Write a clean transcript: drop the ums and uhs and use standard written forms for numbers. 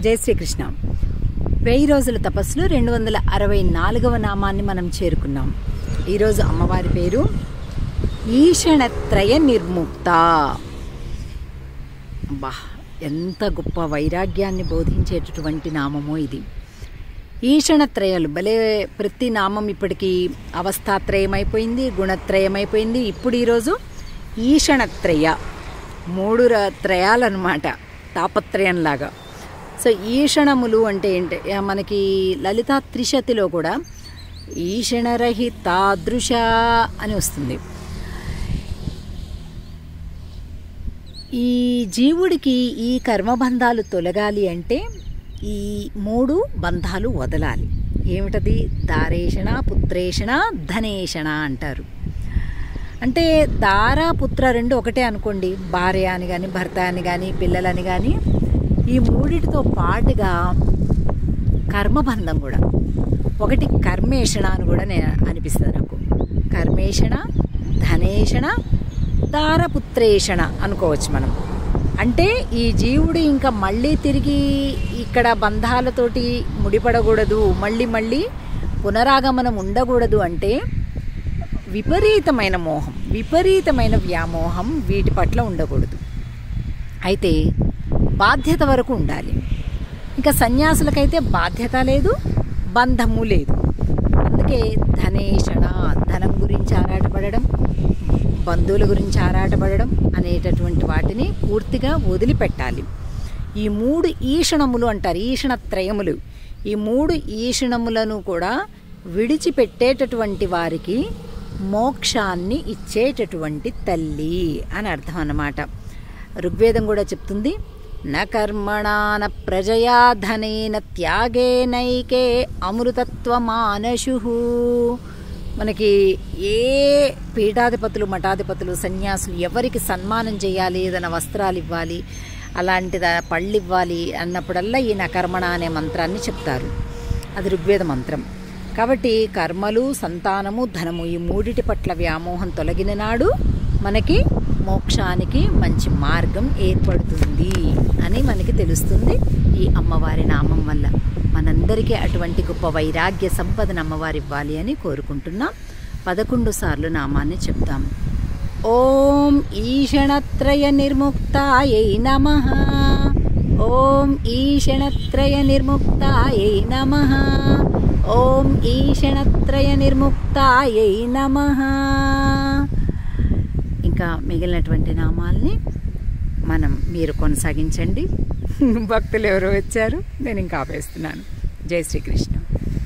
జై శ్రీకృష్ణ. 1000 రోజుల తపస్సులో 264వ నామాన్ని మనం చేరుకున్నాం. ఈరోజు అమ్మవారి పేరు ఈషణత్రయ నిర్ముక్త. బా, ఎంత గొప్ప వైరాగ్యాన్ని బోధించేటటువంటి నామమో ఇది. ఈషణత్రయాలు భలే, ప్రతి నామం ఇప్పటికీ అవస్థాత్రయం అయిపోయింది, గుణత్రయం అయిపోయింది. ఇప్పుడు ఈరోజు ఈషణత్రయ, 3 త్రయాలన్నమాట, తాపత్రయంలాగా. సో ఈషణములు అంటే ఏంటి, మనకి లలితా త్రిశతిలో కూడా ఈషణరహితాదృశ అని వస్తుంది. ఈ జీవుడికి ఈ కర్మబంధాలు తొలగాలి అంటే ఈ 3 బంధాలు వదలాలి. ఏమిటది? దారేషణ, పుత్రేషణ, ధనేషణ అంటారు. అంటే దార, పుత్ర రెండు ఒకటే అనుకోండి. భార్య అని కానీ, భర్త అని కానీ, పిల్లలని కానీ, ఈ 3టితో పాటుగా కర్మబంధం కూడా ఒకటి. కర్మేషణ అని కూడా అనిపిస్తుంది నాకు. కర్మేషణ, ధనేషణ, దారపుత్రేషణ అనుకోవచ్చు మనం. అంటే ఈ జీవుడు ఇంకా మళ్ళీ తిరిగి ఇక్కడ బంధాలతోటి ముడిపడకూడదు, మళ్ళీ పునరాగమనం ఉండకూడదు. అంటే విపరీతమైన మోహం, విపరీతమైన వ్యామోహం వీటి పట్ల ఉండకూడదు. అయితే బాధ్యత వరకు ఉండాలి. ఇంకా సన్యాసులకైతే బాధ్యత లేదు, బంధము లేదు. అందుకే ధనేషణ, ధనం గురించి ఆరాటపడడం, బంధువుల గురించి ఆరాటపడడం అనేటటువంటి వాటిని పూర్తిగా వదిలిపెట్టాలి. ఈ 3 ఈషణములు అంటారు, ఈషణత్రయములు. ఈ 3 ఈషణములను కూడా విడిచిపెట్టేటటువంటి వారికి మోక్షాన్ని ఇచ్చేటటువంటి తల్లి అని అర్థం అన్నమాట. ఋగ్వేదం కూడా చెప్తుంది, న కర్మణా న ప్రజయా ధనేన త్యాగేనైకే అమృతత్వమానశు. మనకి ఏ పీఠాధిపతులు, మఠాధిపతులు, సన్యాసులు ఎవరికి సన్మానం చేయాలి, ఏదైనా వస్త్రాలు ఇవ్వాలి, అలాంటిది పళ్ళు ఇవ్వాలి అన్నప్పుడల్లా ఈ నకర్మణ అనే మంత్రాన్ని చెప్తారు. అది ఋగ్వేద మంత్రం. కాబట్టి కర్మలు, సంతానము, ధనము, ఈ 3టి పట్ల వ్యామోహం తొలగిన నాడు మనకి మోక్షానికి మంచి మార్గం ఏర్పడుతుంది అని మనకి తెలుస్తుంది ఈ అమ్మవారి నామం వల్ల. మనందరికీ అటువంటి గొప్ప వైరాగ్య సంపదను అమ్మవారి ఇవ్వాలి అని కోరుకుంటున్నాం. 11 సార్లు నామాన్ని చెప్తాం. ఓం ఈషణత్రయ నిర్ముక్తాయై నమః. ఓం ఈషణత్రయ నిర్ముక్తాయై నమః. ఓం ఈషణత్రయ నిర్ముక్తాయై నమః. ఇంకా మిగిలినటువంటి నామాల్ని మీరు కొనసాగించండి. భక్తులు ఎవరో వచ్చారు, నేను ఇంకా ఆపేస్తున్నాను. జై శ్రీకృష్ణ.